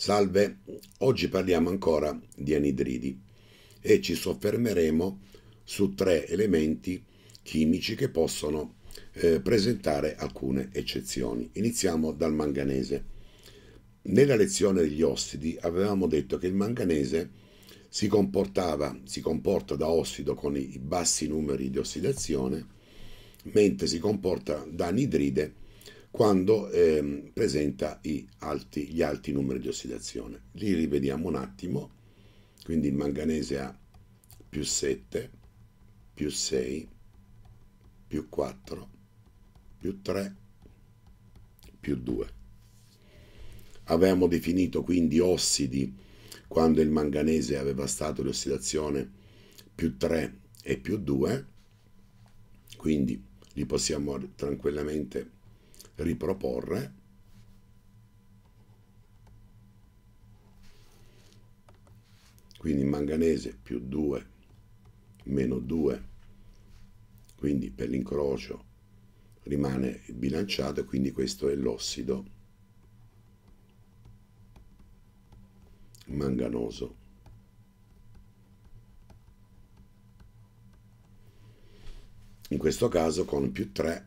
Salve, oggi parliamo ancora di anidridi e ci soffermeremo su 3 elementi chimici che possono presentare alcune eccezioni. Iniziamo dal manganese. Nella lezione degli ossidi avevamo detto che il manganese si comporta da ossido con i bassi numeri di ossidazione, mentre si comporta da anidride quando presenta gli alti numeri di ossidazione. Li rivediamo un attimo. Quindi il manganese ha più 7, più 6, più 4, più 3, più 2. Avevamo definito quindi ossidi quando il manganese aveva stato di ossidazione più 3 e più 2, quindi li possiamo tranquillamente riproporre. Quindi manganese più 2 meno 2, quindi per l'incrocio rimane bilanciato e quindi questo è l'ossido manganoso. In questo caso con più 3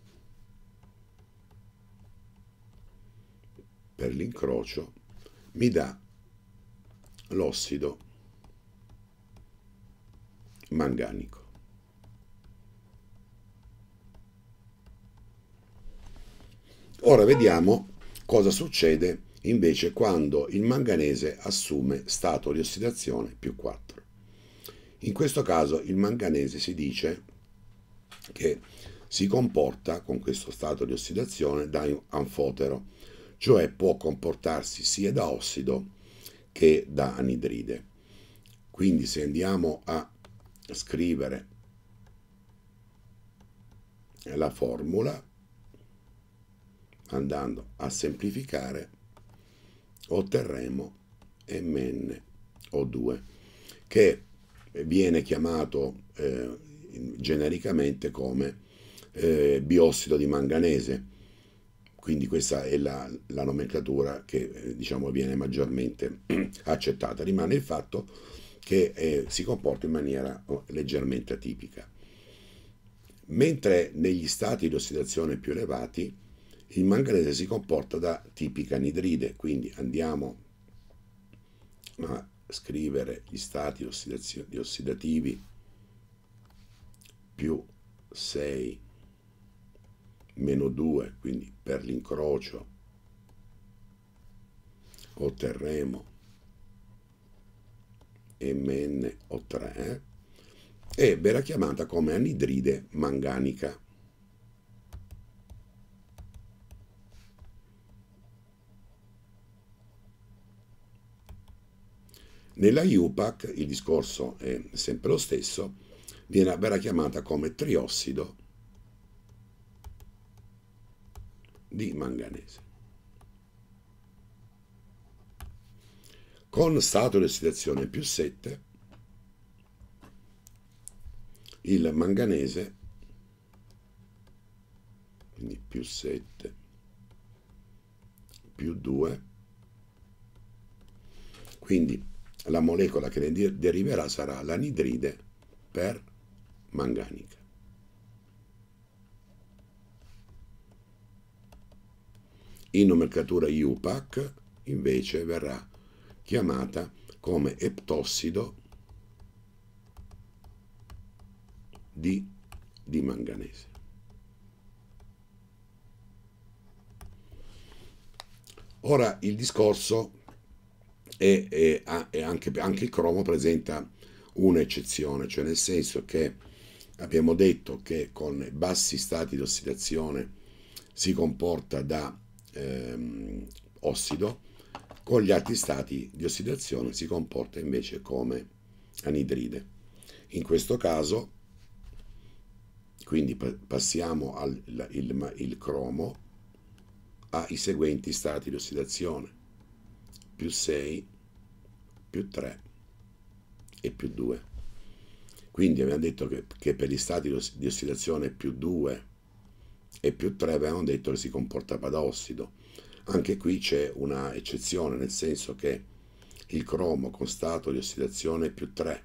per l'incrocio mi dà l'ossido manganico. Ora vediamo cosa succede invece quando il manganese assume stato di ossidazione più 4. In questo caso il manganese si dice che si comporta con questo stato di ossidazione da anfotero, cioè può comportarsi sia da ossido che da anidride. Quindi se andiamo a scrivere la formula, andando a semplificare, otterremo MnO2, che viene chiamato genericamente come biossido di manganese. Quindi questa è la nomenclatura che diciamo viene maggiormente accettata. Rimane il fatto che si comporta in maniera leggermente atipica. Mentre negli stati di ossidazione più elevati il manganese si comporta da tipica anidride, quindi andiamo a scrivere gli stati ossidativi più 6 meno 2, quindi per l'incrocio otterremo MnO3 e verrà chiamata come anidride manganica. Nella IUPAC il discorso è sempre lo stesso, verrà chiamata come triossido di manganese. Con stato di ossidazione più 7, il manganese, quindi più 7, più 2, quindi la molecola che ne deriverà sarà l'anidride per manganica. In nomenclatura IUPAC invece verrà chiamata come eptossido di manganese. Ora il discorso è anche il cromo presenta un'eccezione, cioè nel senso che abbiamo detto che con bassi stati di ossidazione si comporta da ossido, con gli alti stati di ossidazione si comporta invece come anidride. In questo caso, quindi passiamo il cromo ai seguenti stati di ossidazione, più 6, più 3 e più 2. Quindi abbiamo detto che per gli stati di ossidazione più 2 e più 3 avevamo detto che si comportava da ossido. Anche qui c'è una eccezione, nel senso che il cromo con stato di ossidazione più 3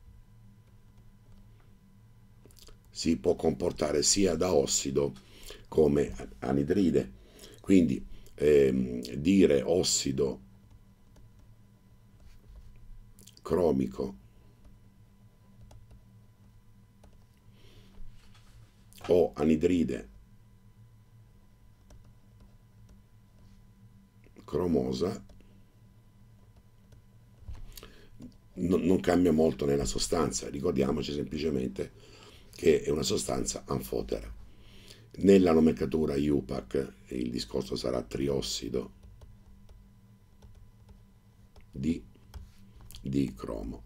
si può comportare sia da ossido come anidride. Quindi dire ossido cromico o anidride cromosa non cambia molto nella sostanza, ricordiamoci semplicemente che è una sostanza anfotera. Nella nomenclatura IUPAC il discorso sarà triossido di cromo.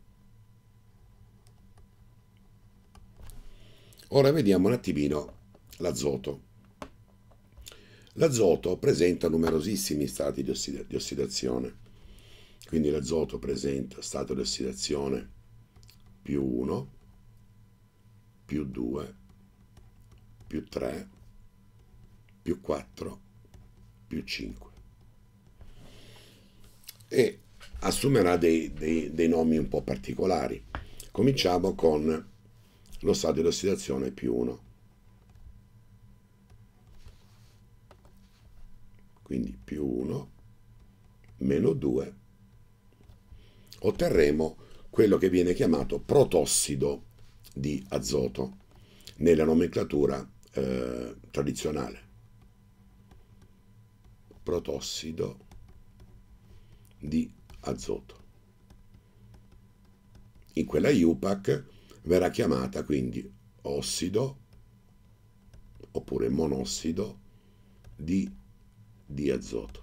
Ora vediamo un attimino l'azoto. L'azoto presenta numerosissimi stati di ossidazione, quindi l'azoto presenta stato di ossidazione più 1, più 2, più 3, più 4, più 5. E assumerà dei nomi un po' particolari. Cominciamo con lo stato di ossidazione più 1. Quindi più 1, meno 2, otterremo quello che viene chiamato protossido di azoto nella nomenclatura tradizionale. Protossido di azoto. In quella IUPAC verrà chiamata quindi ossido oppure monossido di azoto.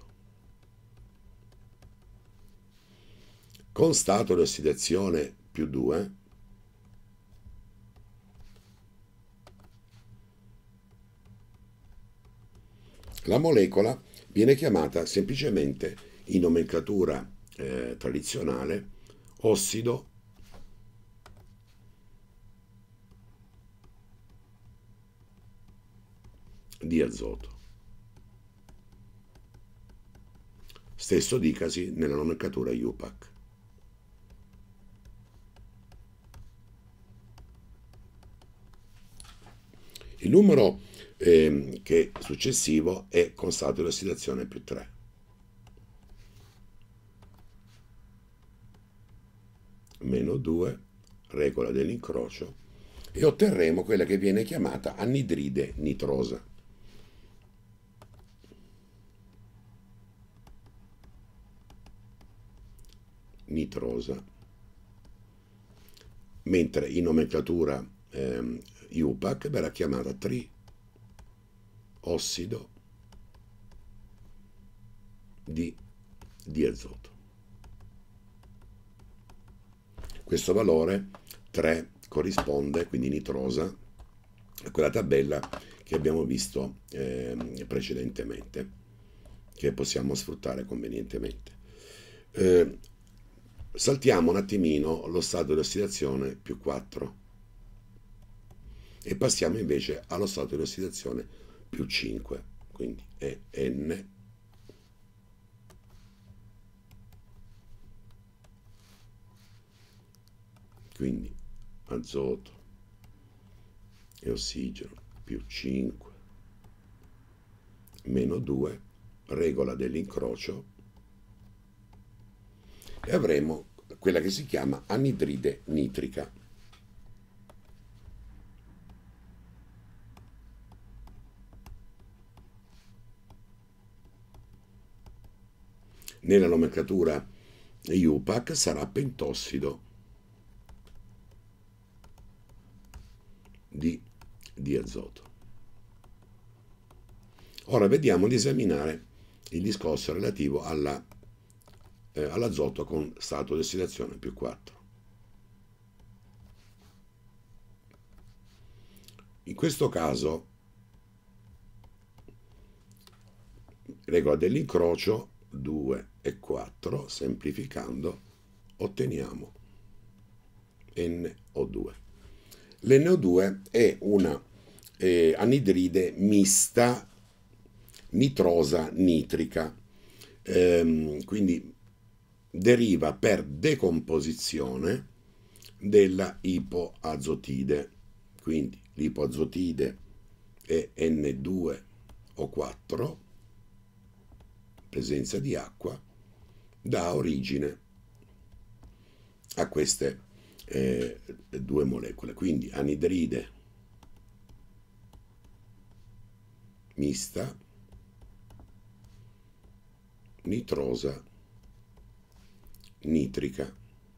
Con stato di ossidazione più 2 la molecola viene chiamata semplicemente in nomenclatura tradizionale ossido di azoto. Stesso dicasi nella nomenclatura IUPAC. Il numero che successivo è con stato di ossidazione più 3. Meno 2, regola dell'incrocio, e otterremo quella che viene chiamata anidride nitrosa. Nitrosa. Mentre in nomenclatura IUPAC verrà chiamata triossido di azoto. Questo valore 3 corrisponde, quindi nitrosa, a quella tabella che abbiamo visto precedentemente, che possiamo sfruttare convenientemente. Saltiamo un attimino lo stato di ossidazione più 4 e passiamo invece allo stato di ossidazione più 5, quindi è N quindi azoto e ossigeno più 5 meno 2, regola dell'incrocio, e avremo quella che si chiama anidride nitrica. Nella nomenclatura IUPAC sarà pentossido di azoto. Ora vediamo di esaminare il discorso relativo all'azoto con stato di ossidazione più 4. In questo caso, regola dell'incrocio 2 e 4, semplificando, otteniamo NO2. L'NO2 è una anidride mista nitrosa nitrica, quindi deriva per decomposizione della ipoazotide. Quindi l'ipoazotide è N2O4, presenza di acqua, dà origine a queste due molecole. Quindi anidride mista, nitrosa nitrica.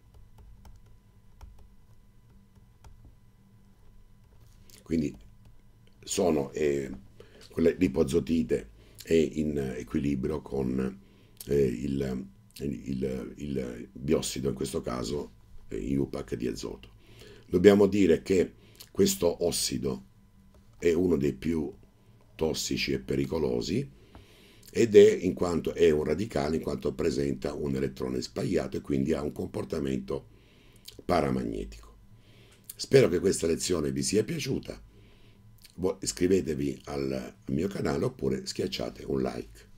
Quindi l'ipoazotide è in equilibrio con il biossido, in questo caso IUPAC di azoto. Dobbiamo dire che questo ossido è uno dei più tossici e pericolosi ed è un radicale in quanto presenta un elettrone sbagliato e quindi ha un comportamento paramagnetico. Spero che questa lezione vi sia piaciuta. Iscrivetevi al mio canale oppure schiacciate un like.